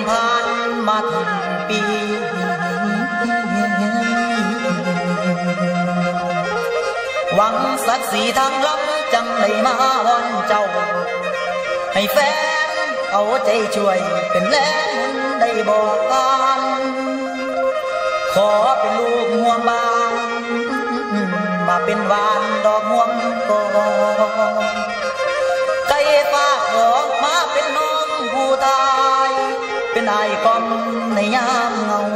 ผ่านมาถึงปีหวังศักดิ์ศรีทางลับจังได้มาวอนเจ้าให้แฟนเอาใจช่วยเป็นแรงได้บอกกันขอเป็นลูกห่วงบางมาเป็นหวานดอกม่วงก่อนใจฝากออกมาเป็นน้องผู้ตายเป็นไอ้กอมในยามเงา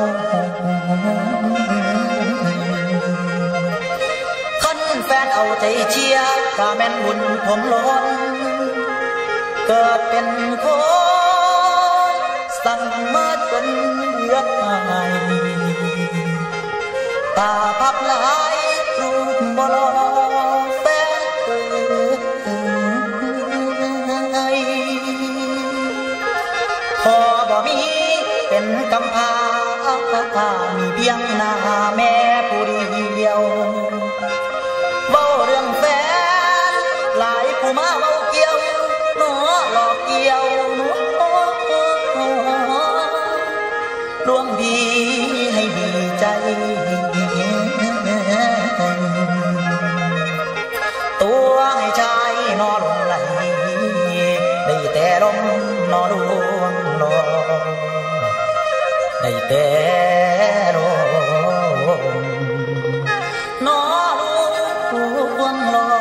คันแฟนเอาใจเชียร์ข้าแม่นบุญผมล้นเกิดเป็นคนสั่งมาจนเลือกหายตาพับลายรูปบ่รอแฟนพอบ่มีเป็นกำพร้ามีเพียงหน้าแม่ผู้เดียวเว้าเรื่องแฟนหลายผู้มาเว้าเกี่ยวหนอหลอกเกี่ยวหนูลวงดีให้ดีใจตัวให้ชายนอลงไหลได้แต่ลมนอดวงนอได้แต่ลมนอดวงนอ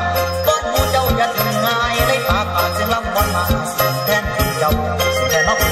แทนคุณเจ้าสิ่งแต่นอก